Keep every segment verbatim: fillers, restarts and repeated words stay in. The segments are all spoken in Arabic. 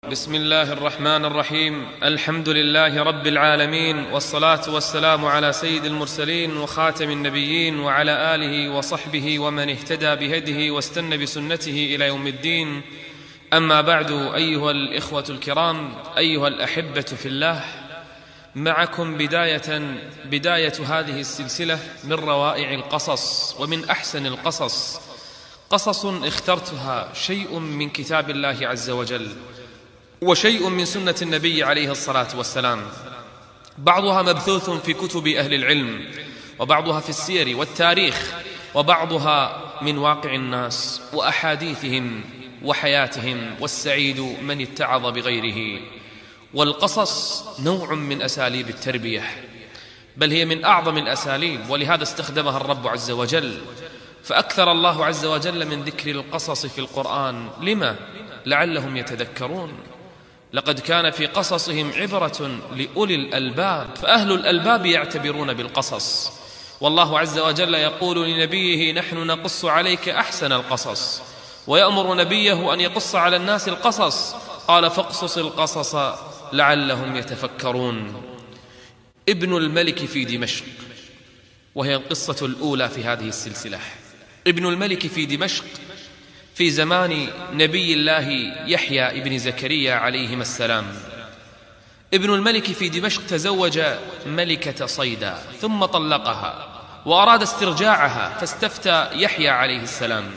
بسم الله الرحمن الرحيم. الحمد لله رب العالمين، والصلاة والسلام على سيد المرسلين وخاتم النبيين وعلى آله وصحبه ومن اهتدى بهديه واستنى بسنته إلى يوم الدين. أما بعد، أيها الإخوة الكرام، أيها الأحبة في الله، معكم بداية بداية هذه السلسلة من روائع القصص ومن أحسن القصص، قصص اخترتها شيء من كتاب الله عز وجل وشيء من سنة النبي عليه الصلاة والسلام، بعضها مبثوث في كتب أهل العلم، وبعضها في السير والتاريخ، وبعضها من واقع الناس وأحاديثهم وحياتهم، والسعيد من اتعظ بغيره. والقصص نوع من أساليب التربية، بل هي من أعظم الأساليب، ولهذا استخدمها الرب عز وجل، فأكثر الله عز وجل من ذكر القصص في القرآن. لما؟ لعلهم يتذكرون. لقد كان في قصصهم عبرة لأولي الألباب، فأهل الألباب يعتبرون بالقصص. والله عز وجل يقول لنبيه: نحن نقص عليك أحسن القصص، ويأمر نبيه أن يقص على الناس القصص، قال: فاقصص القصص لعلهم يتفكرون. ابن الملك في دمشق، وهي القصة الأولى في هذه السلسلة. ابن الملك في دمشق في زمان نبي الله يحيى ابن زكريا عليهما السلام. ابن الملك في دمشق تزوج ملكة صيدا ثم طلقها وأراد استرجاعها، فاستفتى يحيى عليه السلام.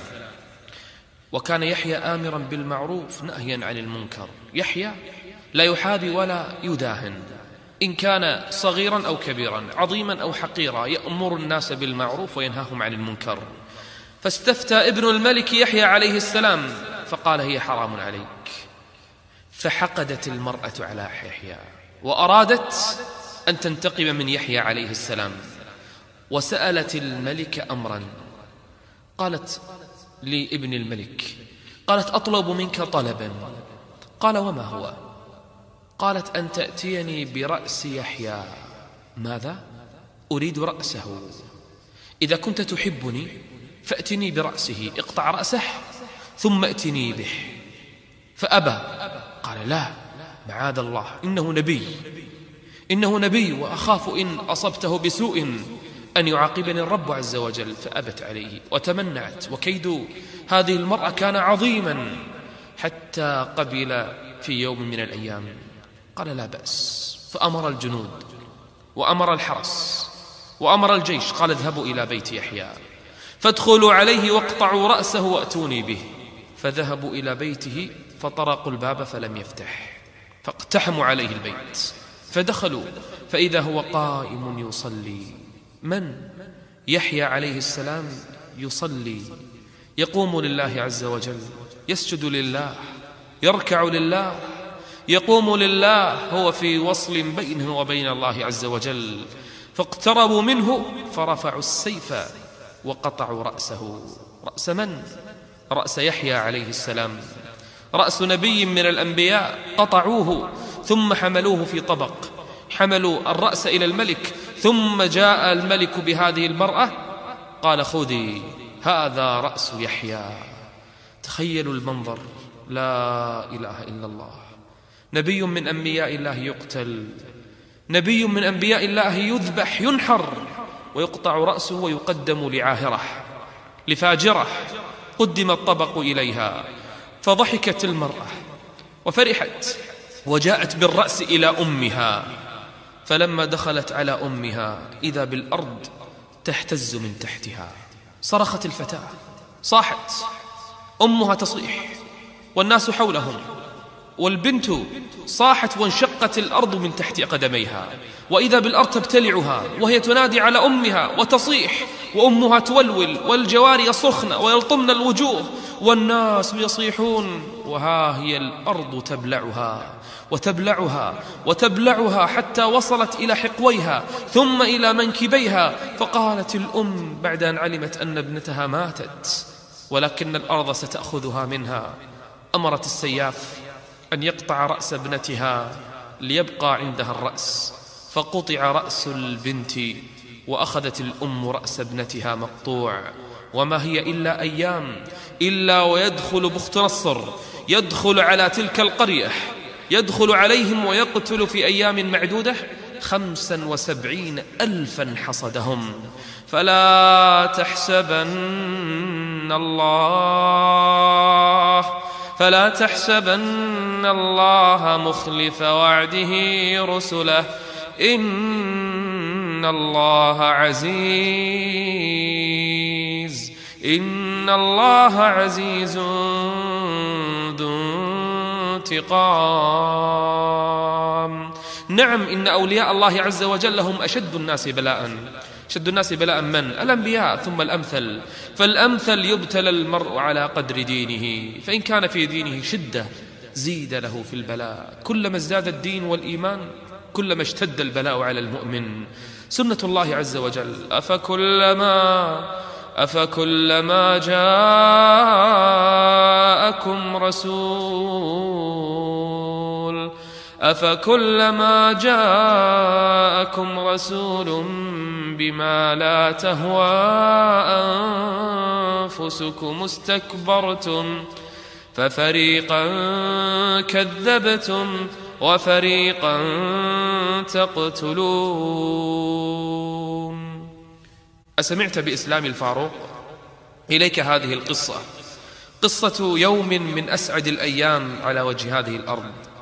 وكان يحيى آمرا بالمعروف نهيا عن المنكر. يحيى لا يحابي ولا يداهن، إن كان صغيرا أو كبيرا، عظيما أو حقيرا، يأمر الناس بالمعروف وينهاهم عن المنكر. فاستفتى ابن الملك يحيى عليه السلام فقال: هي حرام عليك. فحقدت المرأة على يحيى وأرادت أن تنتقم من يحيى عليه السلام، وسألت الملك أمرا. قالت لابن الملك، قالت: أطلب منك طلبا. قال: وما هو؟ قالت: أن تأتيني برأس يحيى. ماذا؟ أريد رأسه. إذا كنت تحبني فأتني برأسه، اقطع رأسه ثم أتني به. فأبى. قال: لا، معاذ الله، إنه نبي إنه نبي وأخاف إن أصبته بسوء أن يعاقبني الرب عز وجل. فأبت عليه وتمنعت، وكيد هذه المرأة كان عظيما، حتى قبل في يوم من الأيام. قال: لا بأس. فأمر الجنود وأمر الحرس وأمر الجيش، قال: اذهبوا إلى بيت يحيى فادخلوا عليه واقطعوا رأسه وأتوني به. فذهبوا إلى بيته فطرقوا الباب فلم يفتح، فاقتحموا عليه البيت، فدخلوا فإذا هو قائم يصلي. من؟ يحيى عليه السلام يصلي، يقوم لله عز وجل، يسجد لله، يركع لله، يقوم لله، هو في وصل بينه وبين الله عز وجل. فاقتربوا منه فرفعوا السيف وقطعوا رأسه. رأس من؟ رأس يحيى عليه السلام، رأس نبي من الأنبياء. قطعوه ثم حملوه في طبق، حملوا الرأس إلى الملك، ثم جاء الملك بهذه المرأة قال: خذي، هذا رأس يحيى. تخيلوا المنظر، لا إله إلا الله. نبي من أنبياء الله يقتل، نبي من أنبياء الله يذبح، ينحر، ويقطع رأسه ويقدم لعاهرة، لفاجرة. قدم الطبق إليها فضحكت المرأة وفرحت، وجاءت بالرأس إلى أمها. فلما دخلت على أمها إذا بالأرض تهتز من تحتها. صرخت الفتاة، صاحت، أمها تصيح والناس حولهم، والبنت صاحت وانشقت الأرض من تحت قدميها، وإذا بالأرض تبتلعها، وهي تنادي على أمها وتصيح، وأمها تولول، والجواري يصرخن ويلطمن الوجوه، والناس يصيحون، وها هي الأرض تبلعها وتبلعها وتبلعها حتى وصلت إلى حقويها ثم إلى منكبيها. فقالت الأم بعد أن علمت أن ابنتها ماتت ولكن الأرض ستأخذها منها، أمرت السياف أن يقطع رأس ابنتها ليبقى عندها الرأس. فقطع رأس البنت، وأخذت الأم رأس ابنتها مقطوع. وما هي إلا أيام إلا ويدخل بخت نصر، يدخل على تلك القرية يدخل عليهم ويقتل في أيام معدودة خمسا وسبعين ألفا حصدهم. فلا تحسبن الله فلا تحسبن الله مخلف وعده رسله، إن الله عزيز إن الله عزيز ذو انتقام. نعم، إن أولياء الله عز وجل هم أشد الناس بلاء. أشد الناس بلاء من؟ الأنبياء ثم الأمثل. فالأمثل يبتلى المرء على قدر دينه، فإن كان في دينه شدة زيد له في البلاء. كلما ازداد الدين والإيمان كلما اشتد البلاء على المؤمن. سنة الله عز وجل. أفكلما أفكلما جاءكم رسول أفكلما جاءكم رسول بما لا تهوى أنفسكم استكبرتم ففريقا كذبتم وفريقا تقتلون. أسمعت بإسلام الفاروق؟ إليك هذه القصة، قصة يوم من أسعد الأيام على وجه هذه الأرض.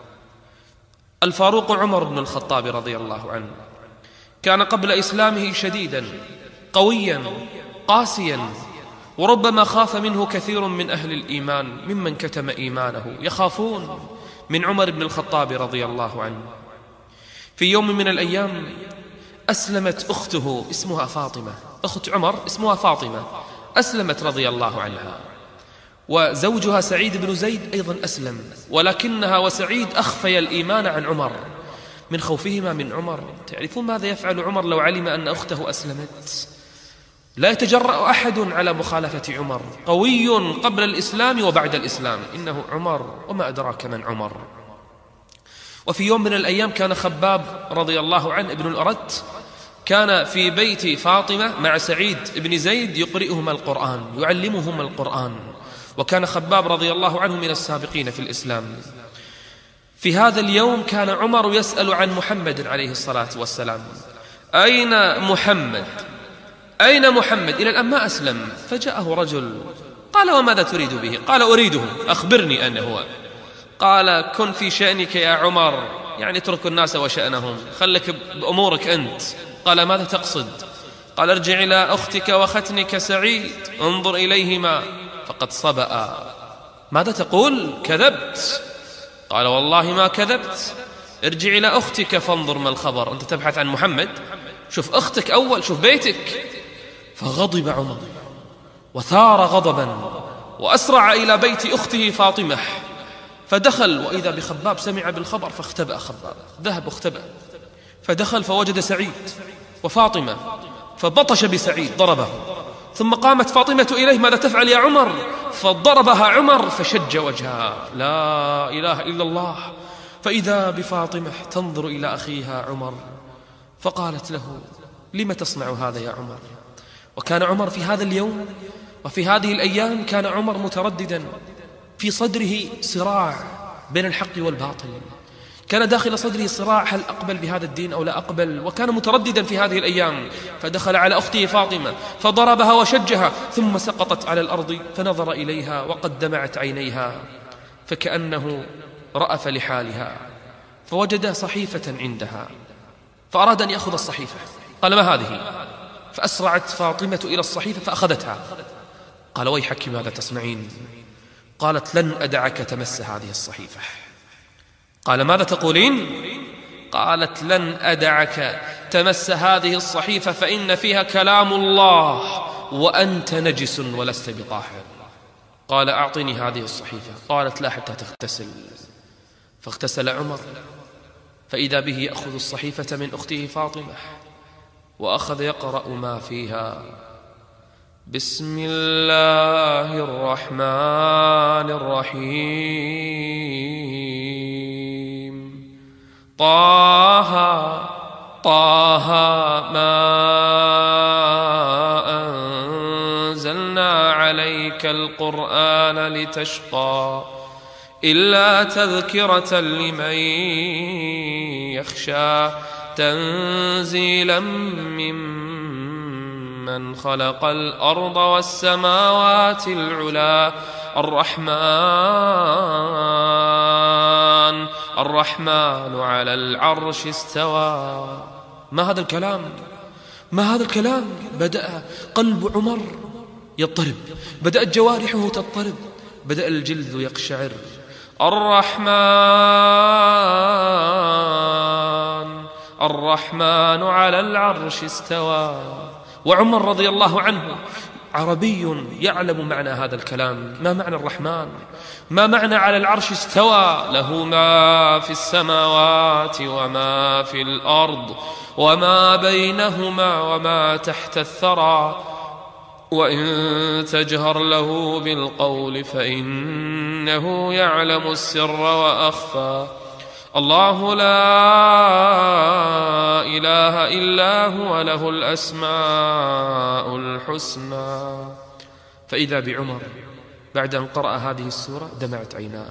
الفاروق عمر بن الخطاب رضي الله عنه كان قبل إسلامه شديدا قويا قاسيا، وربما خاف منه كثير من أهل الإيمان ممن كتم إيمانه، يخافون من عمر بن الخطاب رضي الله عنه. في يوم من الأيام أسلمت أخته اسمها فاطمة، أخت عمر اسمها فاطمة، أسلمت رضي الله عنها، وزوجها سعيد بن زيد أيضا أسلم، ولكنها وسعيد أخفي الإيمان عن عمر من خوفهما من عمر. تعرفون ماذا يفعل عمر لو علم أن أخته أسلمت؟ لا يتجرأ أحد على مخالفة عمر، قوي قبل الإسلام وبعد الإسلام، إنه عمر وما أدراك من عمر. وفي يوم من الأيام كان خباب رضي الله عنه ابن الأرت كان في بيت فاطمة مع سعيد بن زيد يقرئهما القرآن، يعلمهما القرآن، وكان خباب رضي الله عنه من السابقين في الإسلام. في هذا اليوم كان عمر يسأل عن محمد عليه الصلاة والسلام: أين محمد؟ أين محمد؟ إلى الآن ما أسلم. فجاءه رجل قال: وماذا تريد به؟ قال: أريده، أخبرني أنه هو. قال: كن في شأنك يا عمر، يعني اترك الناس وشأنهم، خلك بأمورك أنت. قال: ماذا تقصد؟ قال: ارجع إلى أختك وختنك سعيد، انظر إليهما فقد صبأ. ماذا تقول؟ كذبت. قال: والله ما كذبت، ارجع إلى أختك فانظر ما الخبر. أنت تبحث عن محمد؟ شوف أختك أول، شوف بيتك. فغضب عمر وثار غضبا وأسرع إلى بيت أخته فاطمة، فدخل وإذا بخباب سمع بالخبر فاختبأ. خباب ذهب واختبأ، فدخل فوجد سعيد وفاطمة فبطش بسعيد ضربه، ثم قامت فاطمة إليه: ماذا تفعل يا عمر؟ فضربها عمر فشج وجهها. لا إله إلا الله. فإذا بفاطمة تنظر إلى أخيها عمر فقالت له: لم تصنع هذا يا عمر؟ وكان عمر في هذا اليوم وفي هذه الأيام كان عمر مترددا، في صدره صراع بين الحق والباطل، كان داخل صدره صراع: هل أقبل بهذا الدين أو لا أقبل؟ وكان مترددا في هذه الأيام. فدخل على أخته فاطمة فضربها وشجها، ثم سقطت على الأرض فنظر إليها وقد دمعت عينيها، فكأنه رأف لحالها، فوجد صحيفة عندها فأراد أن يأخذ الصحيفة. قال: ما هذه؟ فأسرعت فاطمة إلى الصحيفة فأخذتها. قال: ويحك ماذا تصنعين؟ قالت: لن أدعك تمس هذه الصحيفة. قال: ماذا تقولين؟ قالت: لن أدعك تمس هذه الصحيفة فإن فيها كلام الله وأنت نجس ولست بطاهر. قال: أعطني هذه الصحيفة. قالت: لا حتى تغتسل. فاغتسل عمر فإذا به يأخذ الصحيفة من أخته فاطمة وأخذ يقرأ ما فيها: بسم الله الرحمن الرحيم، طه طه ما أنزلنا عليك القرآن لتشقى إلا تذكرة لمن يخشى تنزيلا ممن خلق الأرض والسماوات العلى الرحمن الرحمن على العرش استوى. ما هذا الكلام؟ ما هذا الكلام؟ بدأ قلب عمر يضطرب، بدأت جوارحه تضطرب، بدأ الجلد يقشعر. الرحمن الرحمن على العرش استوى. وعمر رضي الله عنه عربي يعلم معنى هذا الكلام. ما معنى الرحمن؟ ما معنى على العرش استوى؟ له ما في السماوات وما في الأرض وما بينهما وما تحت الثرى، وإن تجهر له بالقول فإنه يعلم السر وأخفى. الله لا إله إلا هو له الأسماء الحسنى. فإذا بعمر بعد أن قرأ هذه السورة دمعت عيناه،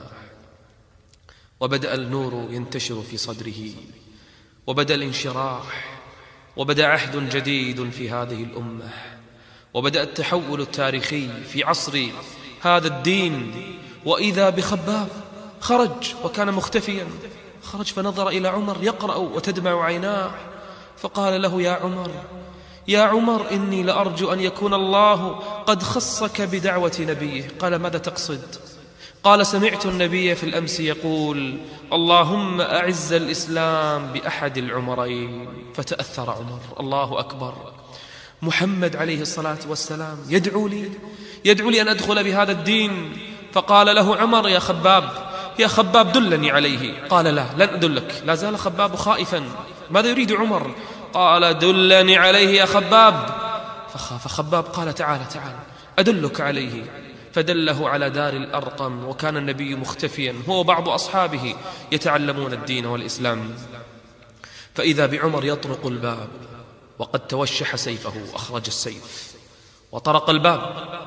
وبدأ النور ينتشر في صدره، وبدأ الانشراح، وبدأ عهد جديد في هذه الأمة، وبدأ التحول التاريخي في عصر هذا الدين. وإذا بخباب خرج وكان مختفيا، خرج فنظر إلى عمر يقرأ وتدمع عيناه، فقال له: يا عمر يا عمر إني لأرجو أن يكون الله قد خصك بدعوة نبيه. قال: ماذا تقصد؟ قال: سمعت النبي في الأمس يقول: اللهم أعز الإسلام بأحد العمرين. فتأثر عمر. الله أكبر، محمد عليه الصلاة والسلام يدعو لي يدعو لي أن أدخل بهذا الدين. فقال له عمر: يا خباب يا خباب دلني عليه. قال: لا لن أدلك. لا زال خباب خائفا. ماذا يريد عمر؟ قال: دلني عليه يا خباب. فخاف خباب. قال: تعال تعال أدلك عليه. فدله على دار الأرقم، وكان النبي مختفيا هو وبعض أصحابه يتعلمون الدين والإسلام. فإذا بعمر يطرق الباب وقد توشح سيفه، أخرج السيف وطرق الباب.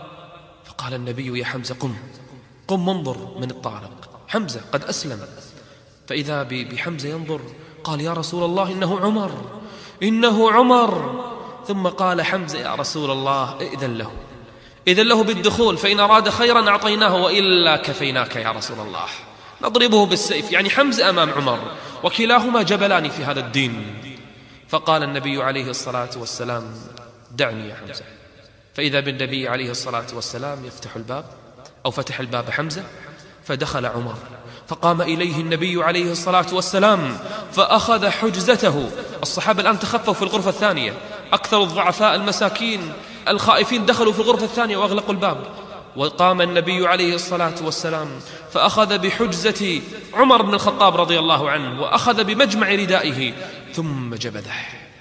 فقال النبي: يا حمزة قم قم انظر من الطارق. حمزة قد أسلم. فإذا بحمزة ينظر. قال: يا رسول الله إنه عمر إنه عمر. ثم قال حمزة: يا رسول الله ائذن له إذن له بالدخول، فإن أراد خيرا أعطيناه وإلا كفيناك يا رسول الله. نضربه بالسيف. يعني حمزة أمام عمر، وكلاهما جبلان في هذا الدين. فقال النبي عليه الصلاة والسلام: دعني يا حمزة. فإذا بالنبي عليه الصلاة والسلام يفتح الباب، أو فتح الباب حمزة، فدخل عمر. فقام إليه النبي عليه الصلاة والسلام فأخذ حجزته. الصحابة الآن تخفوا في الغرفة الثانية، أكثر الضعفاء المساكين الخائفين دخلوا في الغرفة الثانية وأغلقوا الباب. وقام النبي عليه الصلاة والسلام فأخذ بحجزة عمر بن الخطاب رضي الله عنه، وأخذ بمجمع ردائه ثم جبذه،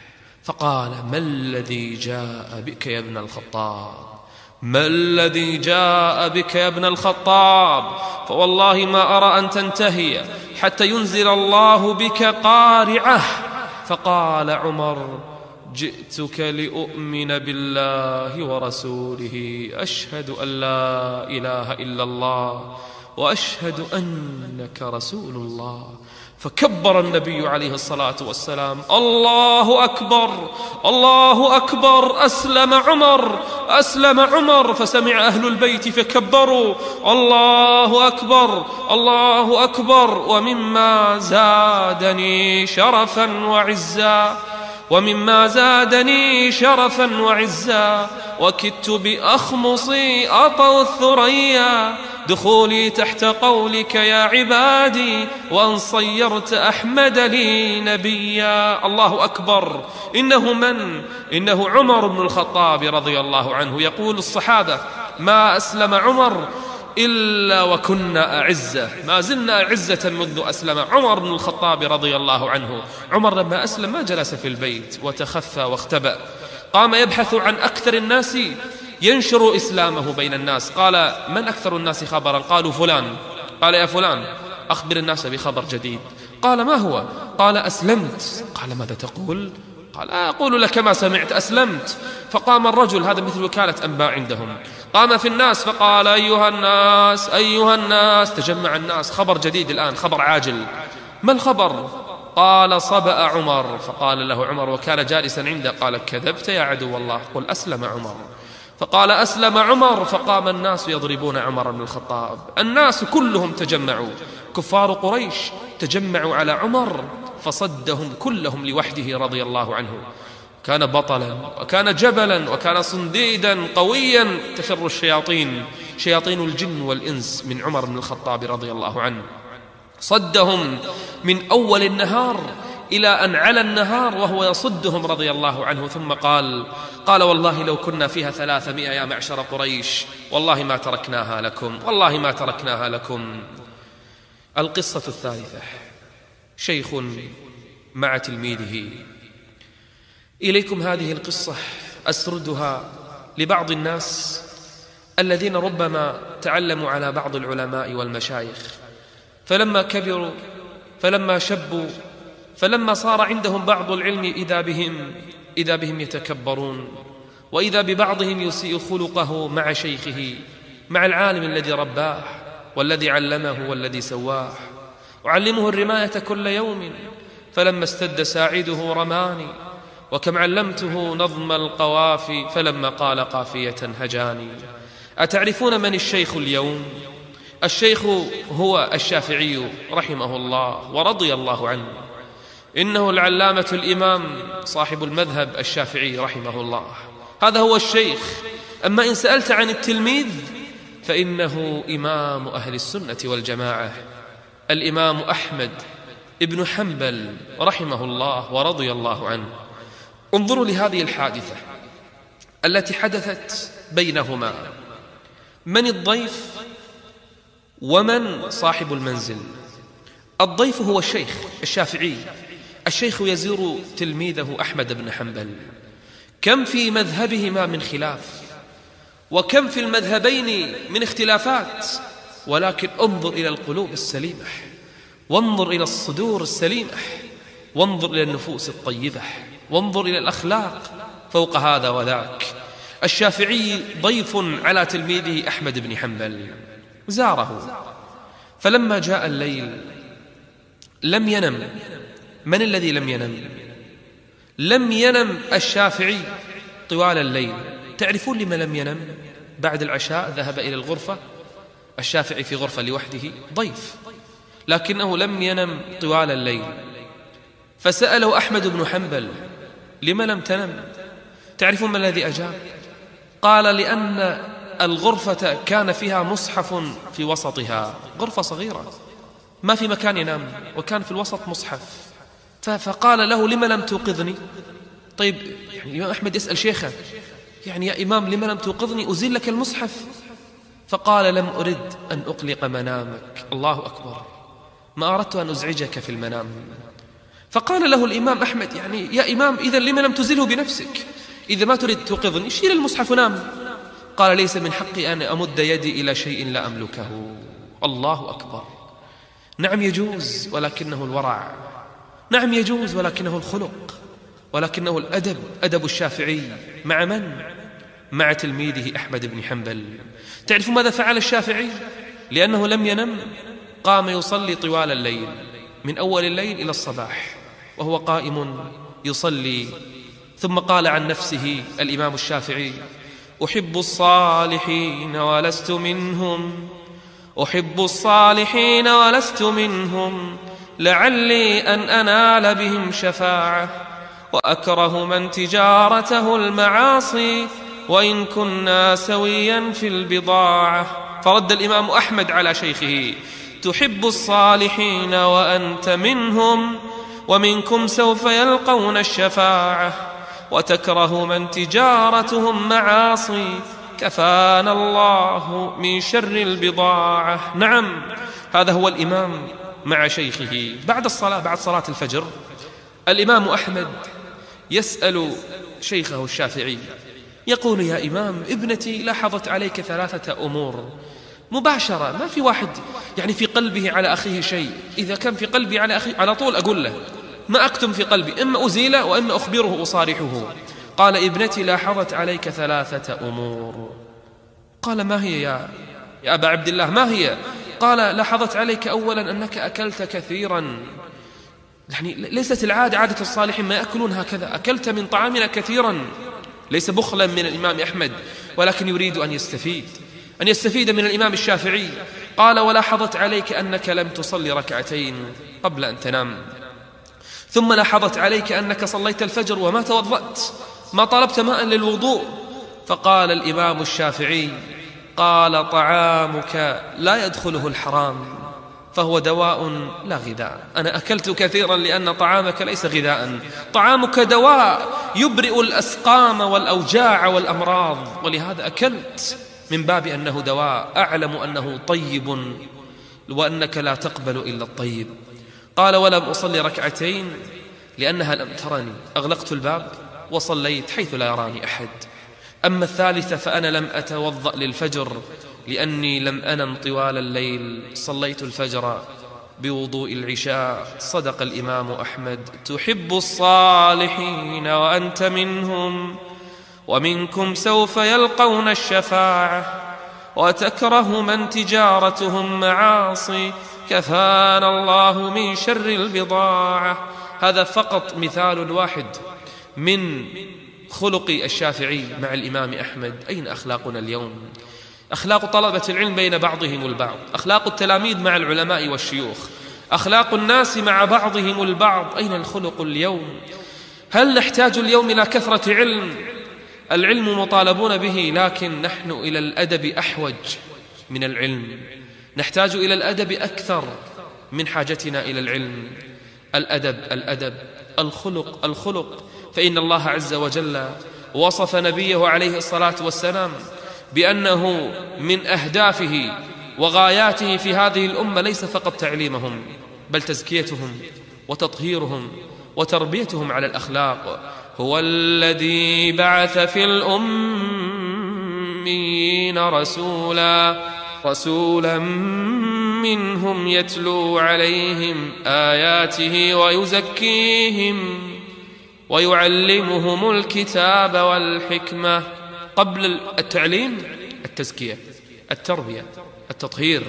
فقال: ما الذي جاء بك يا ابن الخطاب؟ ما الذي جاء بك يا ابن الخطاب؟ فوالله ما أرى أن تنتهي حتى ينزل الله بك قارعة. فقال عمر: جئتك لأؤمن بالله ورسوله، أشهد أن لا إله إلا الله وأشهد أنك رسول الله. فكبر النبي عليه الصلاة والسلام: الله أكبر الله أكبر. أسلم عمر أسلم عمر. فسمع أهل البيت فكبروا: الله أكبر الله أكبر. ومما زادني شرفا وعزا ومما زادني شرفا وعزا وكدت بأخمصي أطوا الثريا دخولي تحت قولك يا عبادي، وأن صيرت أحمد لي نبيا. الله أكبر. إنه من؟ إنه عمر بن الخطاب رضي الله عنه. يقول الصحابة: ما أسلم عمر إلا وكنا أعزة، ما زلنا أعزة منذ أسلم عمر بن الخطاب رضي الله عنه. عمر لما أسلم ما جلس في البيت وتخفى واختبأ، قام يبحث عن أكثر الناس ينشر إسلامه بين الناس. قال: من أكثر الناس خبرا؟ قالوا: فلان. قال: يا فلان أخبر الناس بخبر جديد. قال: ما هو؟ قال: أسلمت. قال: ماذا تقول؟ قال: أقول لك ما سمعت، أسلمت. فقام الرجل، هذا مثل وكالة أنباء عندهم، قام في الناس فقال أيها الناس أيها الناس. تجمع الناس، خبر جديد الآن، خبر عاجل. ما الخبر؟ قال صبأ عمر. فقال له عمر وكان جالسا عنده، قال كذبت يا عدو الله، قل أسلم عمر. فقال أسلم عمر. فقام الناس يضربون عمر بن الخطاب، الناس كلهم تجمعوا، كفار قريش تجمعوا على عمر فصدهم كلهم لوحده رضي الله عنه. كان بطلا وكان جبلا وكان صنديدا قويا تفر الشياطين، شياطين الجن والإنس من عمر بن الخطاب رضي الله عنه. صدهم من أول النهار إلى أن على النهار وهو يصدهم رضي الله عنه. ثم قال قال والله لو كنا فيها ثلاثمائة يا معشر قريش والله ما تركناها لكم، والله ما تركناها لكم. القصة الثالثة، شيخ مع تلميذه. إليكم هذه القصة أسردها لبعض الناس الذين ربما تعلموا على بعض العلماء والمشايخ، فلما كبروا فلما شبوا فلما صار عندهم بعض العلم إذا بهم إذا بهم يتكبرون، وإذا ببعضهم يسيء خلقه مع شيخه، مع العالم الذي رباه والذي علمه والذي سواه. أعلمه الرماية كل يوم فلما استد ساعده رماني، وكم علمته نظم القوافي فلما قال قافية هجاني. أتعرفون من الشيخ اليوم؟ الشيخ هو الشافعي رحمه الله ورضي الله عنه، إنه العلامة الإمام صاحب المذهب الشافعي رحمه الله، هذا هو الشيخ. أما إن سألت عن التلميذ فإنه إمام أهل السنة والجماعة، الإمام أحمد ابن حنبل رحمه الله ورضي الله عنه. انظروا لهذه الحادثة التي حدثت بينهما، من الضيف ومن صاحب المنزل؟ الضيف هو الشيخ الشافعي، الشيخ يزور تلميذه أحمد بن حنبل. كم في مذهبهما من خلاف، وكم في المذهبين من اختلافات، ولكن انظر إلى القلوب السليمة، وانظر إلى الصدور السليمة، وانظر إلى النفوس الطيبة، وانظر إلى الأخلاق فوق هذا وذاك. الشافعي ضيف على تلميذه أحمد بن حنبل، زاره فلما جاء الليل لم ينم. من الذي لم ينم؟ لم ينم الشافعي طوال الليل. تعرفون لما لم ينم؟ بعد العشاء ذهب إلى الغرفة، الشافعي في غرفة لوحده ضيف، لكنه لم ينم طوال الليل. فسأله أحمد بن حنبل لما لم تنم؟ تعرفون ما الذي أجاب؟ قال لأن الغرفة كان فيها مصحف في وسطها، غرفة صغيرة ما في مكان ينام، وكان في الوسط مصحف. فقال له لما لم توقظني؟ طيب يعني الإمام أحمد يسأل شيخه، يعني يا إمام لما لم توقظني أزيل لك المصحف؟ فقال لم أرد أن أقلق منامك. الله أكبر، ما أردت أن أزعجك في المنام. فقال له الإمام أحمد يعني يا إمام إذا لما لم تزله بنفسك؟ إذا ما تريد توقظني شيل المصحف ونام. قال ليس من حقي أن أمد يدي إلى شيء لا أملكه. الله أكبر. نعم يجوز ولكنه الورع، نعم يجوز ولكنه الخلق، ولكنه الأدب، أدب الشافعي مع من؟ مع تلميذه أحمد بن حنبل. تعرفوا ماذا فعل الشافعي؟ لأنه لم ينم قام يصلي طوال الليل، من أول الليل إلى الصباح وهو قائم يصلي. ثم قال عن نفسه الإمام الشافعي أحب الصالحين ولست منهم، أحب الصالحين ولست منهم، لعلي أن أنال بهم شفاعة، وأكره من تجارته المعاصي وإن كنا سويا في البضاعة. فرد الإمام أحمد على شيخه تحب الصالحين وأنت منهم، ومنكم سوف يلقون الشفاعة، وتكره من تجارتهم معاصي، كفانا الله من شر البضاعة. نعم هذا هو الإمام مع شيخه. بعد الصلاة، بعد صلاة الفجر، الإمام أحمد يسأل شيخه الشافعي يقول يا إمام ابنتي لاحظت عليك ثلاثة أمور مباشرة، ما في واحد يعني في قلبه على أخيه شيء، إذا كان في قلبي على أخي على طول أقول له، ما أكتم في قلبي، إما أزيله وإما أخبره أصارحه. قال ابنتي لاحظت عليك ثلاثة أمور. قال: ما هي يا, يا أبا عبد الله؟ ما هي؟ قال: لاحظت عليك أولا أنك أكلت كثيرا، يعني ليست العادة، عادة الصالحين ما يأكلون هكذا، أكلت من طعامنا كثيرا، ليس بخلا من الإمام أحمد، ولكن يريد أن يستفيد أن يستفيد من الإمام الشافعي. قال: ولاحظت عليك أنك لم تصلي ركعتين قبل أن تنام، ثم لاحظت عليك أنك صليت الفجر وما توضأت، ما طلبت ماء للوضوء. فقال الإمام الشافعي: قال: طعامك لا يدخله الحرام، فهو دواء لا غذاء. أنا أكلت كثيرا لأن طعامك ليس غذاء، طعامك دواء يبرئ الأسقام والأوجاع والأمراض، ولهذا أكلت من باب أنه دواء، أعلم أنه طيب وأنك لا تقبل إلا الطيب. قال: ولم أصلي ركعتين لأنها لم ترني، أغلقت الباب وصليت حيث لا يراني أحد. أما الثالثة فأنا لم أتوضأ للفجر لأني لم أنم طوال الليل، صليت الفجر بوضوء العشاء. صدق الإمام أحمد: تحب الصالحين وأنت منهم، ومنكم سوف يلقون الشفاعة، وتكره من تجارتهم معاصي، كفانا الله من شر البضاعة. هذا فقط مثال واحد من خلق الشافعي مع الإمام أحمد. أين أخلاقنا اليوم؟ أخلاق طلبة العلم بين بعضهم البعض، أخلاق التلاميذ مع العلماء والشيوخ، أخلاق الناس مع بعضهم البعض. أين الخلق اليوم؟ هل نحتاج اليوم إلى كثرة علم؟ العلم مطالبون به، لكن نحن إلى الأدب أحوج من العلم، نحتاج إلى الأدب أكثر من حاجتنا إلى العلم. الأدب الأدب الخلق الخلق فإن الله عز وجل وصف نبيه عليه الصلاة والسلام بأنه من أهدافه وغاياته في هذه الأمة ليس فقط تعليمهم، بل تزكيتهم وتطهيرهم وتربيتهم على الأخلاق. هو الذي بعث في الأميين رسولا رسولا منهم يتلو عليهم آياته ويزكيهم ويعلمهم الكتاب والحكمة. قبل التعليم التزكية، التربية، التطهير،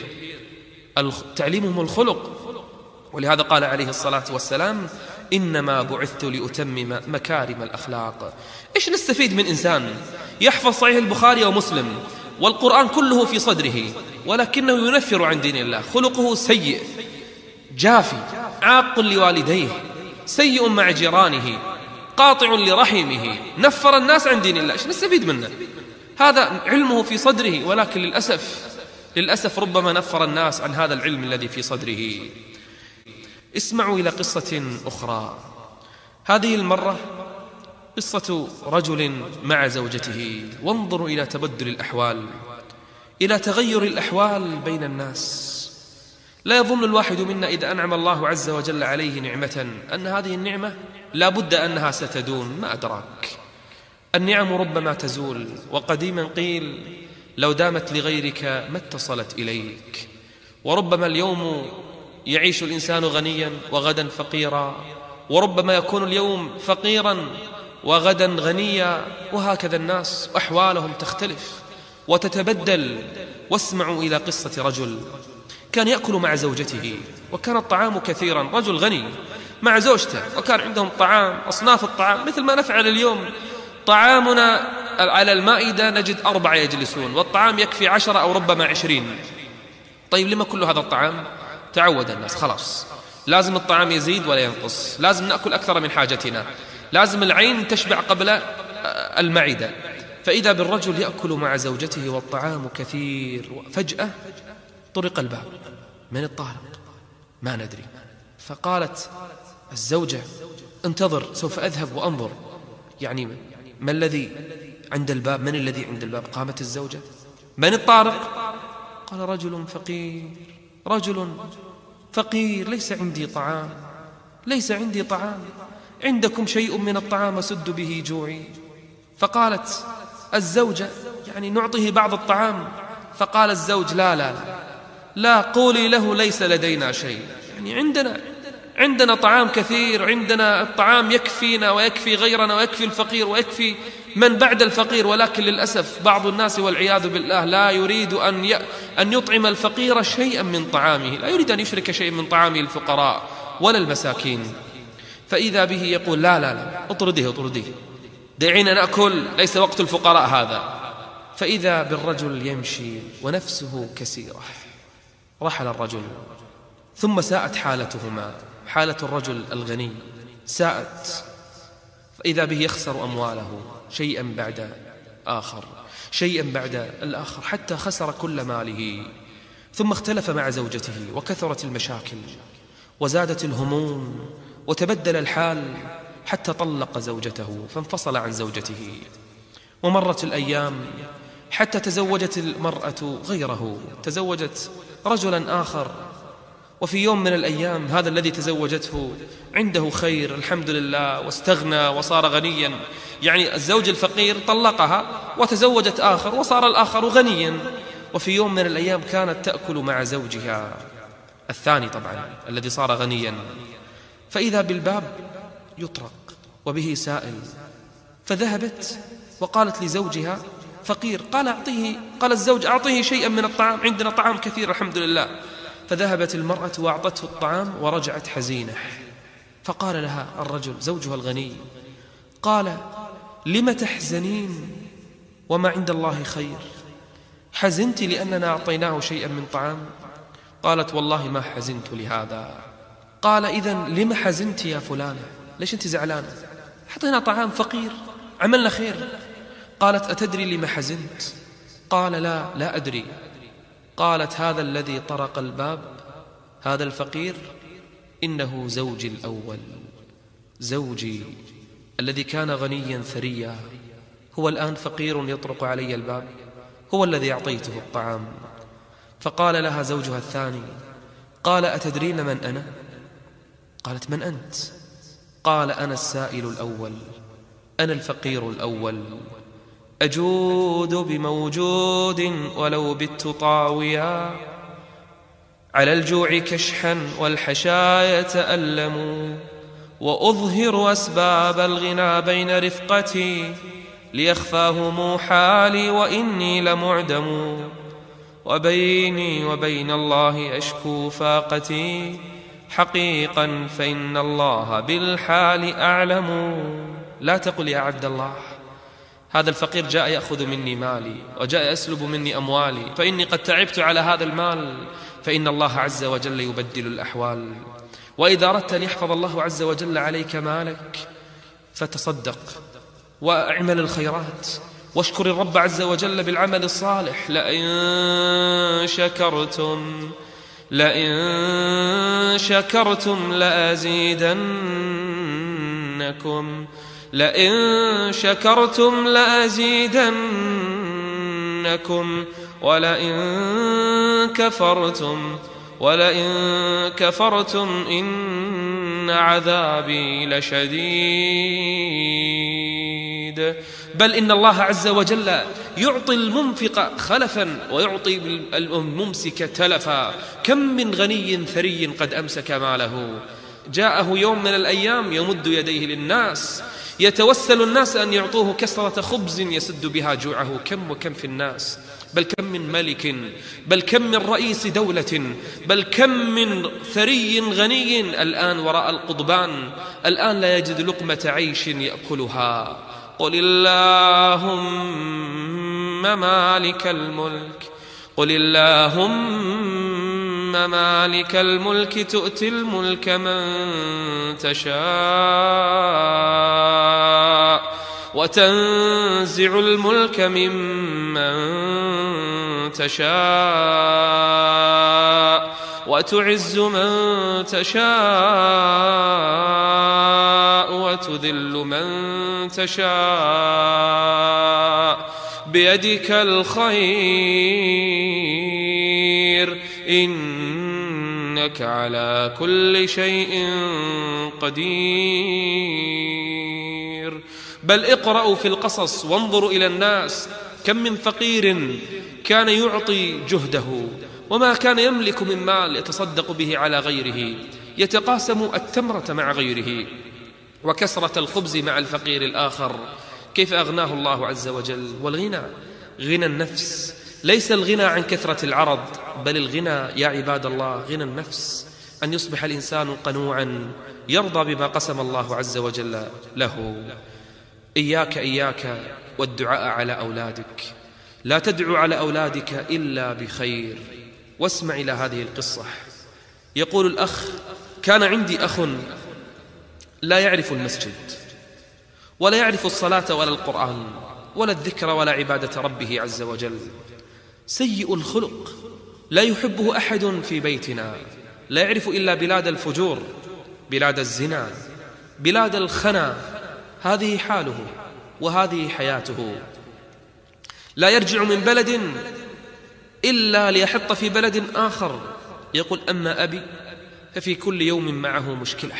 تعليمهم الخلق. ولهذا قال عليه الصلاة والسلام: إنما بعثت لأتمم مكارم الأخلاق. إيش نستفيد من إنسان يحفظ صحيح البخاري ومسلم والقرآن كله في صدره، ولكنه ينفر عن دين الله، خلقه سيء، جافي، عاق لوالديه، سيء مع جيرانه، قاطع لرحمه، نفر الناس عن دين الله؟ إيش نستفيد منه؟ هذا علمه في صدره، ولكن للأسف للأسف ربما نفر الناس عن هذا العلم الذي في صدره. اسمعوا إلى قصة أخرى، هذه المرة قصة رجل مع زوجته، وانظروا إلى تبدل الأحوال، إلى تغير الأحوال بين الناس. لا يظن الواحد منا إذا أنعم الله عز وجل عليه نعمة أن هذه النعمة لا بد أنها ستدوم، ما أدراك. النعم ربما تزول، وقديما قيل: لو دامت لغيرك ما اتصلت إليك. وربما اليوم يعيش الإنسان غنيا وغدا فقيرا، وربما يكون اليوم فقيرا وغدا غنيا، وهكذا الناس أحوالهم تختلف وتتبدل. واسمعوا إلى قصة رجل كان يأكل مع زوجته، وكان الطعام كثيرا، رجل غني مع زوجته، وكان عندهم طعام، أصناف الطعام مثل ما نفعل اليوم. طعامنا على المائدة نجد أربعة يجلسون، والطعام يكفي عشرة أو ربما عشرين. طيب لما كل هذا الطعام؟ تعود الناس، خلاص لازم الطعام يزيد ولا ينقص، لازم نأكل أكثر من حاجتنا، لازم العين تشبع قبل المعدة. فإذا بالرجل يأكل مع زوجته والطعام كثير، وفجأة طرق الباب. من الطارق؟ ما ندري. فقالت الزوجة: انتظر، سوف أذهب وأنظر، يعني ما الذي عند الباب؟ من الذي عند الباب؟ قامت الزوجة: من الطارق؟ قال: رجل فقير، رجل فقير، ليس عندي طعام، ليس عندي طعام، عندكم شيء من الطعام أسد به جوعي؟ فقالت الزوجة: يعني نعطيه بعض الطعام؟ فقال الزوج: لا لا لا, لا قولي له ليس لدينا شيء، يعني عندنا عندنا طعام كثير، عندنا الطعام يكفينا ويكفي غيرنا ويكفي الفقير ويكفي من بعد الفقير، ولكن للأسف بعض الناس والعياذ بالله لا يريد أن ي... أن يطعم الفقير شيئا من طعامه، لا يريد أن يشرك شيئا من طعامه الفقراء ولا المساكين. فإذا به يقول لا لا لا اطرده اطرده، دعينا نأكل، ليس وقت الفقراء هذا. فإذا بالرجل يمشي ونفسه كسيرة. رحل الرجل، ثم ساءت حالتهما، حالة الرجل الغني ساءت، فإذا به يخسر أمواله شيئا بعد آخر، شيئا بعد الآخر، حتى خسر كل ماله. ثم اختلف مع زوجته وكثرت المشاكل وزادت الهموم وتبدل الحال، حتى طلق زوجته فانفصل عن زوجته. ومرت الأيام حتى تزوجت المرأة غيره، تزوجت رجلا آخر. وفي يوم من الأيام هذا الذي تزوجته عنده خير الحمد لله، واستغنى وصار غنيا. يعني الزوج الفقير طلقها وتزوجت آخر وصار الآخر غنيا. وفي يوم من الأيام كانت تأكل مع زوجها الثاني طبعا الذي صار غنيا، فإذا بالباب يطرق وبه سائل، فذهبت وقالت لزوجها فقير، قال أعطيه، قال الزوج أعطيه شيئا من الطعام، عندنا طعام كثير الحمد لله. فذهبت المرأة وأعطته الطعام ورجعت حزينة. فقال لها الرجل زوجها الغني، قال لم تحزنين وما عند الله خير؟ حزنت لأننا أعطيناه شيئا من طعام؟ قالت والله ما حزنت لهذا. قال إذن لم حزنت يا فلانة؟ ليش أنت زعلانة؟ حطينا طعام فقير عملنا خير. قالت أتدري لم حزنت؟ قال لا لا أدري. قالت هذا الذي طرق الباب، هذا الفقير، إنه زوجي الأول، زوجي الذي كان غنيا ثريا، هو الآن فقير يطرق علي الباب، هو الذي أعطيته الطعام. فقال لها زوجها الثاني، قال أتدرين من أنا؟ قالت من أنت؟ قال أنا السائل الأول، أنا الفقير الأول، أجود بموجود ولو بت طاويا، على الجوع كشحا والحشايا تألم، وأظهر أسباب الغنى بين رفقتي، ليخفاهم حالي وإني لمعدم، وبيني وبين الله أشكو فاقتي، حقيقا فإن الله بالحال أعلم. لا تقل يا عبد الله هذا الفقير جاء يأخذ مني مالي وجاء يسلب مني أموالي، فإني قد تعبت على هذا المال، فإن الله عز وجل يبدل الأحوال. وإذا أردت أن يحفظ الله عز وجل عليك مالك فتصدق واعمل الخيرات واشكر الرب عز وجل بالعمل الصالح. لئن شكرتم لئن شكرتم لأزيدنكم لئن شكرتم لأزيدنكم ولئن كفرتم ولئن كفرتم إن عذابي لشديد. بل إن الله عز وجل يعطي المنفق خلفا ويعطي الممسك تلفا. كم من غني ثري قد أمسك ماله، جاءه يوم من الأيام يمد يديه للناس، يتوسل الناس أن يعطوه كسرة خبز يسد بها جوعه. كم وكم في الناس، بل كم من ملك، بل كم من رئيس دولة، بل كم من ثري غني الآن وراء القضبان، الآن لا يجد لقمة عيش يأكلها. قل اللهم مالك الملك قل اللهم مالك الملك تؤتي الملك من تشاء وتنزع الملك ممن تشاء وتعز من تشاء وتذل من تشاء بيدك الخير إنك على كل شيء قدير. بل اقرأوا في القصص وانظروا إلى الناس، كم من فقير كان يعطي جهده وما كان يملك من مال يتصدق به على غيره، يتقاسم التمرة مع غيره وكسرة الخبز مع الفقير الآخر، كيف أغناه الله عز وجل. والغنى غنى النفس، ليس الغنى عن كثرة العرض، بل الغنى يا عباد الله غنى النفس، أن يصبح الإنسان قنوعا يرضى بما قسم الله عز وجل له. إياك إياك والدعاء على أولادك، لا تدعو على أولادك إلا بخير. واسمع إلى هذه القصة. يقول الأخ: كان عندي أخ لا يعرف المسجد ولا يعرف الصلاة ولا القرآن ولا الذكر ولا عبادة ربه عز وجل، سيء الخلق، لا يحبه أحد في بيتنا، لا يعرف إلا بلاد الفجور، بلاد الزنا، بلاد الخنا. هذه حاله وهذه حياته، لا يرجع من بلد إلا ليحط في بلد آخر. يقول: أما أبي ففي كل يوم معه مشكلة،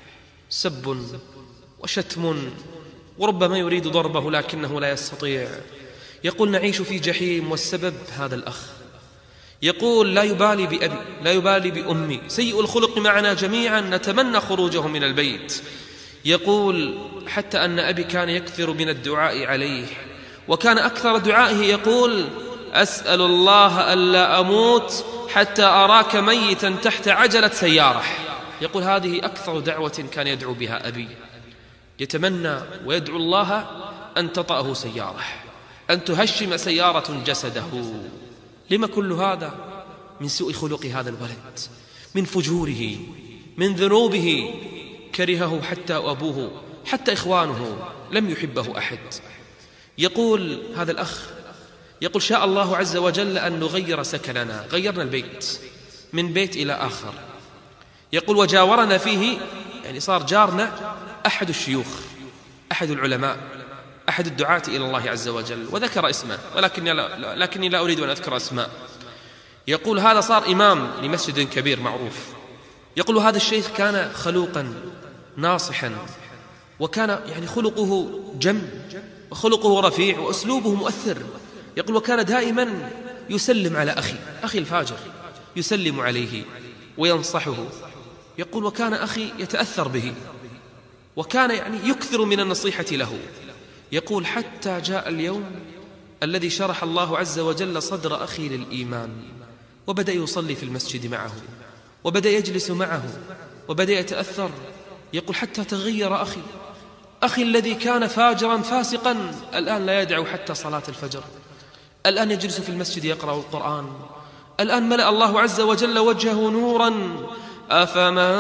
سب وشتم، وربما يريد ضربه لكنه لا يستطيع. يقول: نعيش في جحيم، والسبب هذا الأخ. يقول: لا يبالي بأبي، لا يبالي بأمي، سيء الخلق معنا جميعا، نتمنى خروجه من البيت. يقول: حتى أن أبي كان يكثر من الدعاء عليه، وكان أكثر دعائه يقول: أسأل الله ألا أموت حتى أراك ميتا تحت عجلة سيارة. يقول: هذه أكثر دعوة كان يدعو بها أبي، يتمنى ويدعو الله أن تطأه سيارة، أن تهشم سيارة جسده. لما كل هذا؟ من سوء خلق هذا الولد، من فجوره، من ذنوبه، كرهه حتى أبوه، حتى إخوانه لم يحبه أحد. يقول هذا الأخ: يقول: شاء الله عز وجل أن نغير سكننا، غيرنا البيت من بيت إلى آخر. يقول: وجاورنا فيه، يعني صار جارنا أحد الشيوخ، أحد العلماء، أحد الدعاة إلى الله عز وجل، وذكر اسمه، ولكني لا, لكني لا أريد أن أذكر اسماء. يقول: هذا صار إمام لمسجد كبير معروف. يقول: هذا الشيخ كان خلوقا ناصحا، وكان يعني خلقه جم وخلقه رفيع وأسلوبه مؤثر. يقول: وكان دائما يسلم على أخي أخي الفاجر، يسلم عليه وينصحه. يقول: وكان أخي يتأثر به، وكان يعني يكثر من النصيحة له. يقول: حتى جاء اليوم الذي شرح الله عز وجل صدر أخي للإيمان، وبدأ يصلي في المسجد معه، وبدأ يجلس معه، وبدأ يتأثر. يقول: حتى تغير أخي أخي الذي كان فاجرا فاسقا، الآن لا يدعو حتى صلاة الفجر، الآن يجلس في المسجد يقرأ القرآن، الآن ملأ الله عز وجل وجهه نورا. أفمن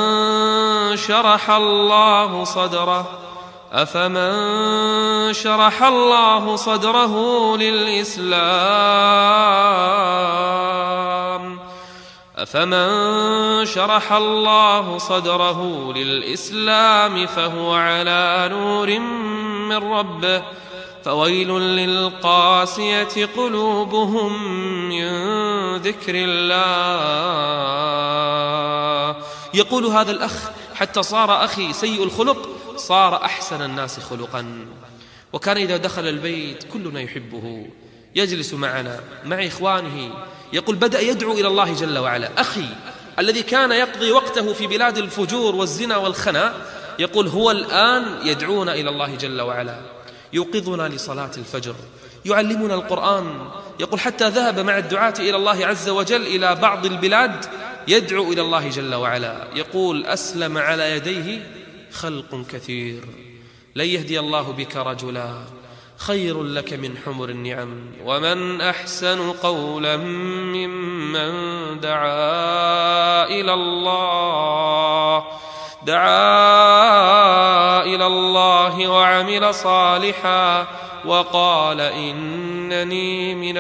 شرح الله صدره أفمن شرح الله صدره للإسلام أفمن شرح الله صدره للإسلام فهو على نور من ربه فويل للقاسية قلوبهم من ذكر الله. يقول هذا الأخ: حتى صار أخي سيء الخلق صار أحسن الناس خلقا، وكان إذا دخل البيت كلنا يحبه، يجلس معنا مع إخوانه. يقول: بدأ يدعو إلى الله جل وعلا. أخي الذي كان يقضي وقته في بلاد الفجور والزنا والخنا، يقول: هو الآن يدعونا إلى الله جل وعلا، يوقظنا لصلاة الفجر، يعلمنا القرآن. يقول: حتى ذهب مع الدعاة إلى الله عز وجل إلى بعض البلاد يدعو إلى الله جل وعلا. يقول: أسلم على يديه خلق كثير، لن يهدي الله بك رجلا خير لك من حمر النعم، ومن أحسن قولا ممن دعا إلى الله دعا إلى الله وعمل صالحا وقال إنني من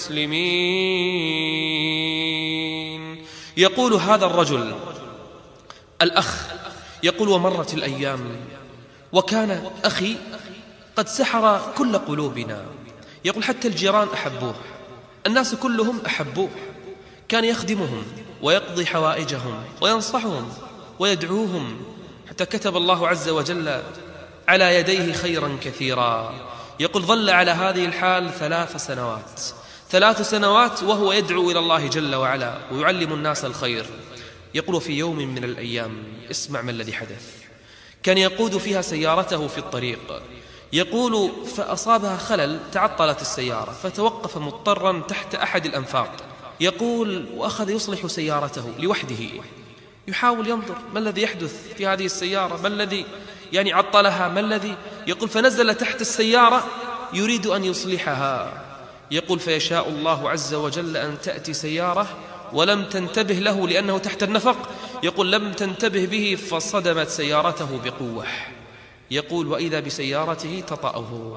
المسلمين. يقول هذا الرجل الأخ، يقول: ومرت الأيام وكان أخي قد سحر كل قلوبنا. يقول: حتى الجيران أحبوه، الناس كلهم أحبوه، كان يخدمهم ويقضي حوائجهم وينصحهم ويدعوهم، حتى كتب الله عز وجل على يديه خيرا كثيرا. يقول: ظل على هذه الحال ثلاث سنوات ثلاث سنوات وهو يدعو إلى الله جل وعلا ويعلم الناس الخير. يقول في يوم من الأيام، اسمع ما الذي حدث، كان يقود فيها سيارته في الطريق، يقول فأصابها خلل، تعطلت السيارة فتوقف مضطرا تحت أحد الأنفاق، يقول وأخذ يصلح سيارته لوحده، يحاول ينظر ما الذي يحدث في هذه السيارة، ما الذي يعني عطلها، ما الذي، يقول فنزل تحت السيارة يريد أن يصلحها، يقول فيشاء الله عز وجل أن تأتي سيارة ولم تنتبه له لأنه تحت النفق، يقول لم تنتبه به فصدمت سيارته بقوة، يقول وإذا بسيارته تطأه،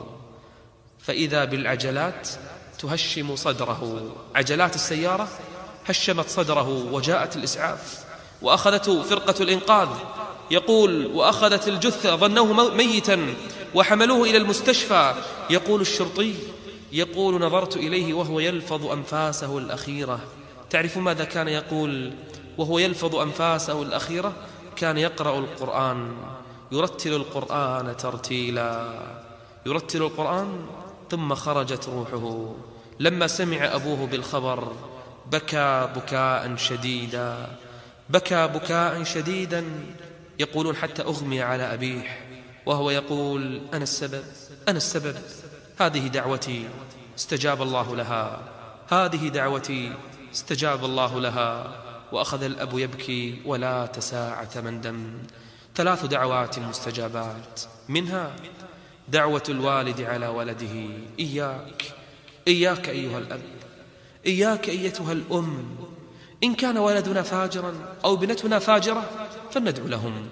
فإذا بالعجلات تهشم صدره، عجلات السيارة هشمت صدره، وجاءت الإسعاف وأخذته فرقة الإنقاذ، يقول وأخذت الجثة ظنوه ميتا وحملوه إلى المستشفى، يقول الشرطي يقول نظرت إليه وهو يلفظ أنفاسه الأخيرة، تعرف ماذا كان يقول وهو يلفظ أنفاسه الأخيرة؟ كان يقرأ القرآن، يرتل القرآن ترتيلا، يرتل القرآن، ثم خرجت روحه. لما سمع أبوه بالخبر بكى بكاء شديدا، بكى بكاء شديدا، يقولون حتى أغمي على أبيه وهو يقول أنا السبب، أنا السبب، هذه دعوتي استجاب الله لها، هذه دعوتي استجاب الله لها. وأخذ الأب يبكي ولا تساعة من دم. ثلاث دعوات مستجابات، منها دعوة الوالد على ولده، إياك إياك أيها الأب، إياك أيتها الأم، إن كان ولدنا فاجرا أو بنتنا فاجرة فلندعو لهم،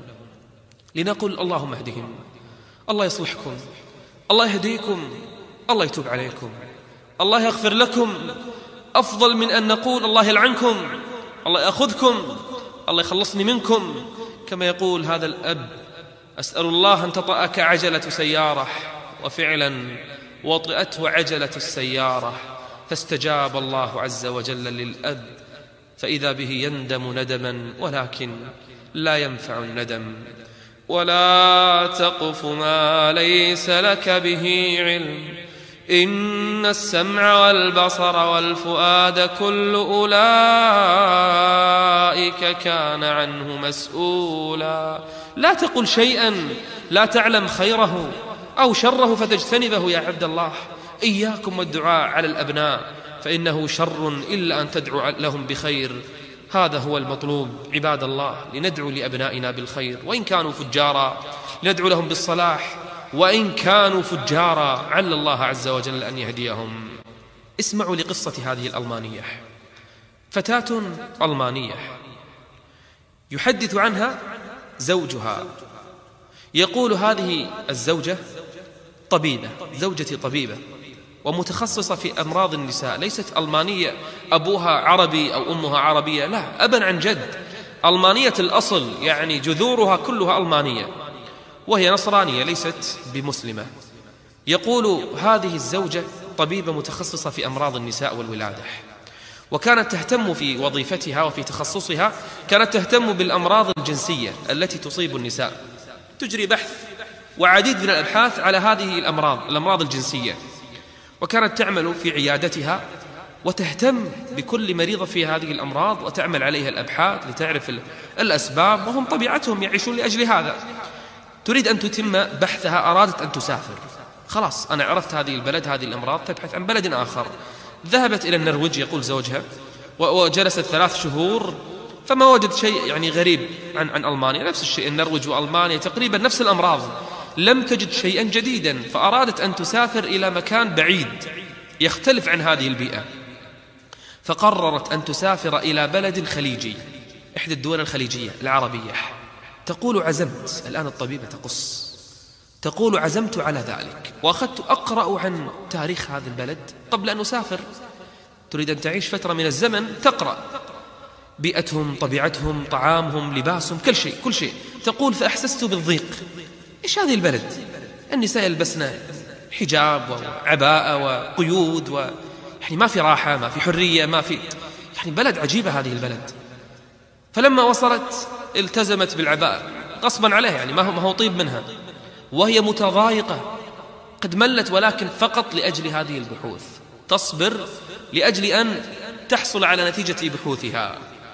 لنقول اللهم اهدهم، الله يصلحكم، الله يهديكم، الله يتوب عليكم، الله يغفر لكم، أفضل من أن نقول الله يلعنكم، الله يأخذكم، الله يخلصني منكم. كما يقول هذا الأب أسأل الله أن تطأك عجلة سيارة، وفعلا وطئته عجلة السيارة، فاستجاب الله عز وجل للأب، فإذا به يندم ندما، ولكن لا ينفع الندم. ولا تقف ما ليس لك به علم، إن السمع والبصر والفؤاد كل أولئك كان عنه مسؤولا. لا تقل شيئا لا تعلم خيره أو شره فتجتنبه يا عبد الله. إياكم والدعاء على الأبناء، فإنه شر إلا أن تدعو لهم بخير. هذا هو المطلوب عباد الله، لندعو لأبنائنا بالخير، وإن كانوا فجارا ندعو لهم بالصلاح، وإن كانوا فجارا عل الله عز وجل أن يهديهم. اسمعوا لقصة هذه الألمانية، فتاة ألمانية يحدث عنها زوجها، يقول هذه الزوجة طبيبة، زوجتي طبيبة ومتخصصة في أمراض النساء، ليست ألمانية أبوها عربي أو أمها عربية، لا، أبا عن جد، ألمانية الأصل، يعني جذورها كلها ألمانية، وهي نصرانية ليست بمسلمة. يقول هذه الزوجة طبيبة متخصصة في أمراض النساء والولادة، وكانت تهتم في وظيفتها وفي تخصصها، كانت تهتم بالأمراض الجنسية التي تصيب النساء، تجري بحث وعديد من الأبحاث على هذه الأمراض، الأمراض الجنسية، وكانت تعمل في عيادتها وتهتم بكل مريضة في هذه الأمراض وتعمل عليها الأبحاث لتعرف الأسباب، وهم طبيعتهم يعيشون لأجل هذا. تريد أن تتم بحثها، أرادت أن تسافر، خلاص أنا عرفت هذه البلد، هذه الأمراض، تبحث عن بلد آخر. ذهبت إلى النرويج يقول زوجها، وجلست ثلاث شهور فما وجد شيء يعني غريب عن عن ألمانيا، نفس الشيء، النرويج وألمانيا تقريبا نفس الأمراض، لم تجد شيئا جديدا، فأرادت أن تسافر إلى مكان بعيد يختلف عن هذه البيئة، فقررت أن تسافر إلى بلد خليجي، إحدى الدول الخليجية العربية. تقول عزمت، الآن الطبيبة تقص، تقول عزمت على ذلك، وأخذت أقرأ عن تاريخ هذا البلد قبل أن أسافر. تريد أن تعيش فترة من الزمن، تقرأ بيئتهم، طبيعتهم، طعامهم، لباسهم، كل شيء كل شيء. تقول فأحسست بالضيق، إيش هذه البلد؟ النساء يلبسن حجاب وعباءة وقيود، و يعني ما في راحة، ما في حرية، ما في، يعني بلد عجيبة هذه البلد. فلما وصلت التزمت بالعباءة غصبا عليها، يعني ما هو ما هو طيب منها، وهي متضايقة قد ملت، ولكن فقط لأجل هذه البحوث، تصبر لأجل أن تحصل على نتيجة بحوثها.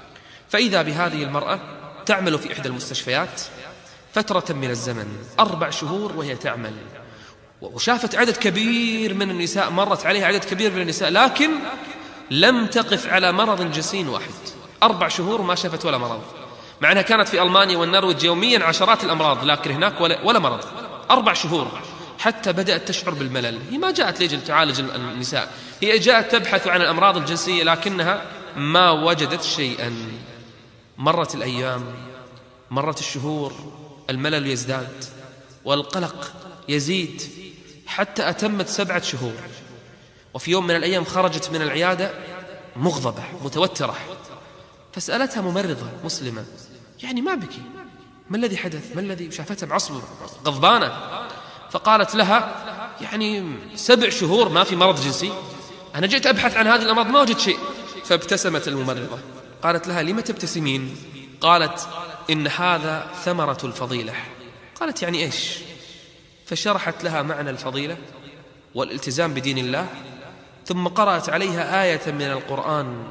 فإذا بهذه المرأة تعمل في إحدى المستشفيات فترة من الزمن، أربع شهور وهي تعمل، وشافت عدد كبير من النساء، مرت عليها عدد كبير من النساء، لكن لم تقف على مرض جنسي واحد. أربع شهور ما شافت ولا مرض، مع أنها كانت في ألمانيا والنرويج يوميا عشرات الأمراض، لكن هناك ولا, ولا مرض. أربع شهور حتى بدأت تشعر بالملل. هي ما جاءت لأجل تعالج النساء، هي جاءت تبحث عن الأمراض الجنسية، لكنها ما وجدت شيئا. مرت الأيام، مرت الشهور، الملل يزداد والقلق يزيد، حتى أتمت سبعة شهور. وفي يوم من الأيام خرجت من العيادة مغضبة متوترة، فسألتها ممرضة مسلمة: يعني ما بكي؟ ما الذي حدث؟ ما الذي؟ شافتها معصبة غضبانة، فقالت لها: يعني سبع شهور ما في مرض جنسي، أنا جئت أبحث عن هذه الأمراض ما وجدت شيء. فابتسمت الممرضة، قالت لها: لم تبتسمين؟ قالت: إن هذا ثمرة الفضيلة. قالت: يعني إيش؟ فشرحت لها معنى الفضيلة والالتزام بدين الله، ثم قرأت عليها آية من القرآن: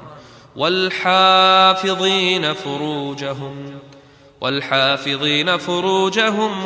والحافظين فروجهم والحافظين فروجهم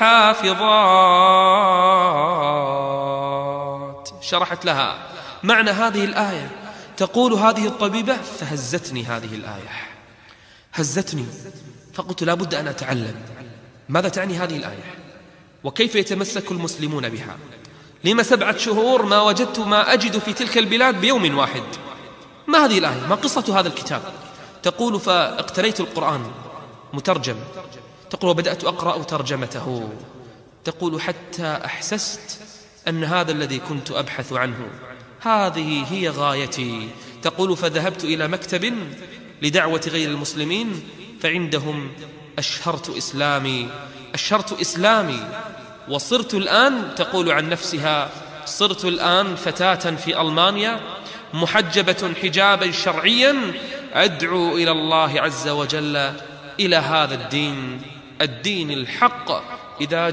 والحافظات. شرحت لها معنى هذه الآية. تقول هذه الطبيبة: فهزتني هذه الآية، هزتني، فقلت لا بد أن أتعلم ماذا تعني هذه الآية، وكيف يتمسك المسلمون بها. لما سبعة شهور ما وجدت ما أجد في تلك البلاد بيوم واحد؟ ما هذه الآية؟ ما قصة هذا الكتاب؟ تقول: فاقتريت القرآن مترجم. تقول: وبدأت أقرأ ترجمته. تقول: حتى أحسست أن هذا الذي كنت أبحث عنه، هذه هي غايتي. تقول: فذهبت إلى مكتب لدعوة غير المسلمين، فعندهم أشهرت إسلامي أشهرت إسلامي وصرت الآن، تقول عن نفسها: صرت الآن فتاة في ألمانيا محجبة حجابا شرعيا، أدعو إلى الله عز وجل إلى هذا الدين، الدين الحق. إذا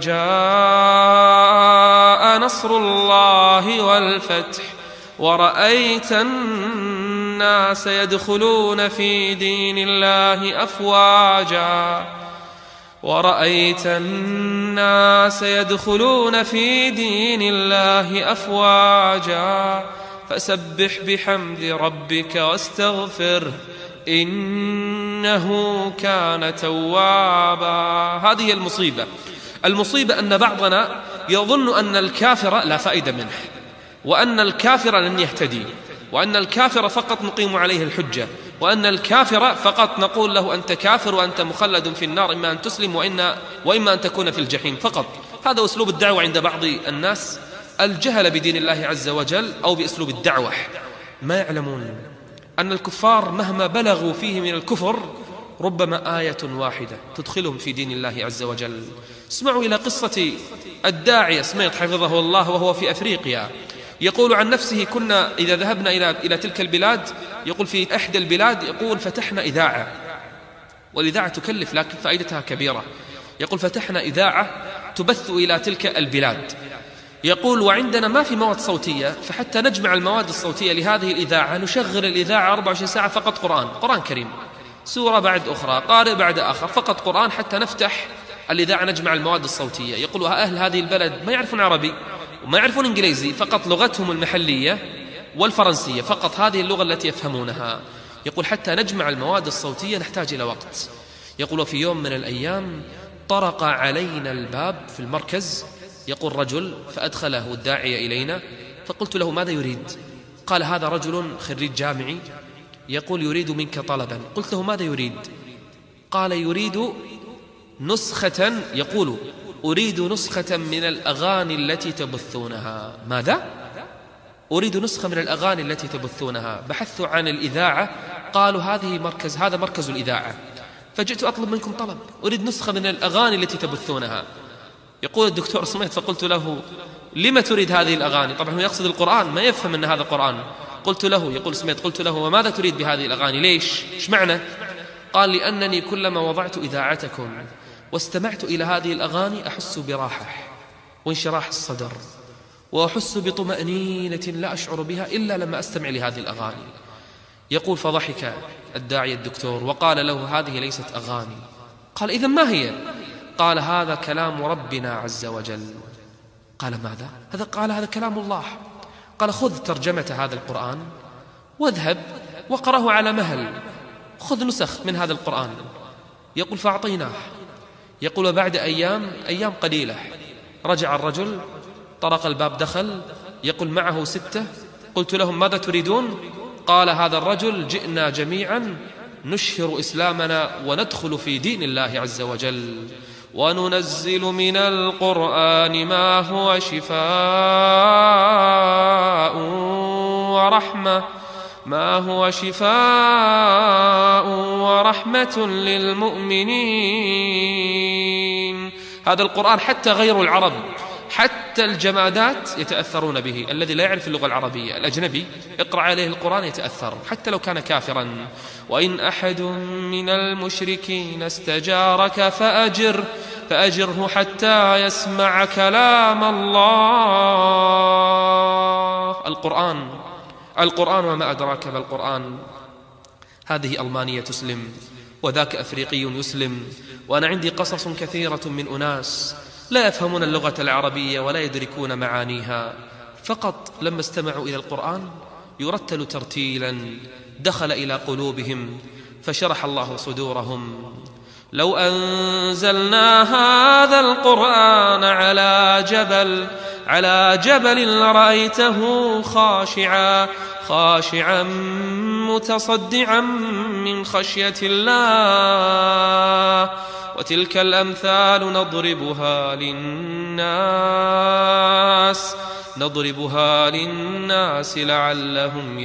جاء نصر الله والفتح ورأيت الناس يدخلون في دين الله أفواجا ورأيت الناس يدخلون في دين الله أفواجا فسبح بحمد ربك واستغفره إنه كان توابا. هذه المصيبة. المصيبة أن بعضنا يظن أن الكافر لا فائدة منه، وأن الكافر لن يهتدي، وأن الكافر فقط نقيم عليه الحجة، وأن الكافر فقط نقول له أنت كافر وأنت مخلد في النار، إما أن تسلم وإما, وإما أن تكون في الجحيم فقط. هذا أسلوب الدعوة عند بعض الناس، الجهل بدين الله عز وجل أو بأسلوب الدعوة. ما يعلمون أن الكفار مهما بلغوا فيه من الكفر ربما آية واحدة تدخلهم في دين الله عز وجل. اسمعوا إلى قصة الداعية سميط حفظه الله وهو في أفريقيا. يقول عن نفسه: كنا إذا ذهبنا إلى إلى تلك البلاد، يقول في إحدى البلاد، يقول فتحنا إذاعة، والإذاعة تكلف لكن فائدتها كبيرة. يقول فتحنا إذاعة تبث إلى تلك البلاد. يقول وعندنا ما في مواد صوتية، فحتى نجمع المواد الصوتية لهذه الإذاعة نشغل الإذاعة أربعة وعشرين ساعة فقط قرآن، قرآن كريم، سورة بعد أخرى، قارئ بعد آخر، فقط قرآن، حتى نفتح الإذاعة نجمع المواد الصوتية. يقول أهل هذه البلد ما يعرفون عربي وما يعرفون إنجليزي، فقط لغتهم المحلية والفرنسية، فقط هذه اللغة التي يفهمونها. يقول حتى نجمع المواد الصوتية نحتاج إلى وقت. يقول وفي يوم من الأيام طرق علينا الباب في المركز، يقول رجل، فأدخله الداعية إلينا، فقلت له ماذا يريد؟ قال هذا رجل خريج جامعي يقول يريد منك طلبا. قلت له ماذا يريد؟ قال يريد نسخة، يقول أريد نسخة من الأغاني التي تبثونها. ماذا؟ أريد نسخة من الأغاني التي تبثونها. بحثت عن الإذاعة، قالوا هذه مركز هذا مركز الإذاعة، فجئت أطلب منكم طلب، أريد نسخة من الأغاني التي تبثونها. يقول الدكتور سميت، فقلت له لما تريد هذه الأغاني؟ طبعا هو يقصد القرآن، ما يفهم أن هذا قرآن. قلت له، يقول سميت، قلت له وماذا تريد بهذه الأغاني؟ ليش؟ إيش معنى؟ قال لأنني كلما وضعت إذاعتكم واستمعت إلى هذه الأغاني أحس براحة وانشراح الصدر، وأحس بطمأنينة لا أشعر بها إلا لما أستمع لهذه الأغاني. يقول فضحك الداعية الدكتور وقال له: هذه ليست أغاني. قال: إذن ما هي؟ قال: هذا كلام ربنا عز وجل. قال: ماذا؟ هذا قال: هذا كلام الله. قال: خذ ترجمة هذا القرآن واذهب وقرأه على مهل، خذ نسخ من هذا القرآن. يقول: فأعطيناه. يقول: وبعد أيام أيام قليلة رجع الرجل، طرق الباب، دخل، يقول: معه ستة. قلت لهم: ماذا تريدون؟ قال هذا الرجل: جئنا جميعا نشهر إسلامنا وندخل في دين الله عز وجل، وننزل من القرآن ما هو شفاء ورحمة ما هو شفاء ورحمة للمؤمنين. هذا القرآن حتى غير العرب، حتى الجمادات يتأثرون به. الذي لا يعرف اللغة العربية، الأجنبي، اقرأ عليه القرآن يتأثر حتى لو كان كافرا. وإن أحد من المشركين استجارك فأجر فأجره حتى يسمع كلام الله. القرآن القرآن وما أدراك ما القرآن. هذه ألمانية تسلم، وذاك أفريقي يسلم، وأنا عندي قصص كثيرة من أناس لا يفهمون اللغة العربية ولا يدركون معانيها، فقط لما استمعوا إلى القرآن يرتل ترتيلا دخل إلى قلوبهم فشرح الله صدورهم. لو أنزلنا هذا القرآن على جبل على جبل لرأيته خاشعا خاشعا متصدعا من خشية الله. وتلك الأمثال نضربها للناس نضربها للناس لعلهم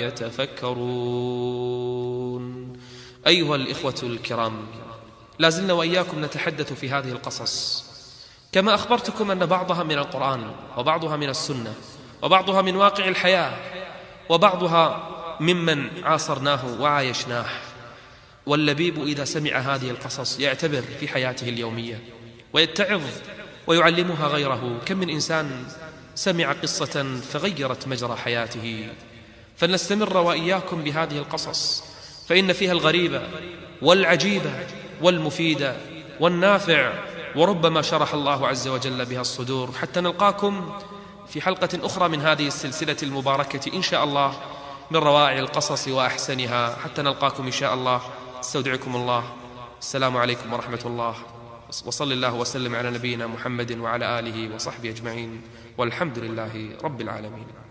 يتفكرون. أيها الإخوة الكرام، لازلنا وإياكم نتحدث في هذه القصص، كما أخبرتكم أن بعضها من القرآن، وبعضها من السنة، وبعضها من واقع الحياة، وبعضها ممن عاصرناه وعايشناه. واللبيب إذا سمع هذه القصص يعتبر في حياته اليومية ويتعظ ويعلمها غيره. كم من إنسان سمع قصة فغيرت مجرى حياته. فلنستمر وإياكم بهذه القصص، فإن فيها الغريبة والعجيبة والمفيدة والنافع، وربما شرح الله عز وجل بها الصدور. حتى نلقاكم في حلقة أخرى من هذه السلسلة المباركة إن شاء الله، من روائع القصص وأحسنها. حتى نلقاكم إن شاء الله، استودعكم الله. السلام عليكم ورحمة الله، وصلى الله وسلم على نبينا محمد وعلى آله وصحبه أجمعين، والحمد لله رب العالمين.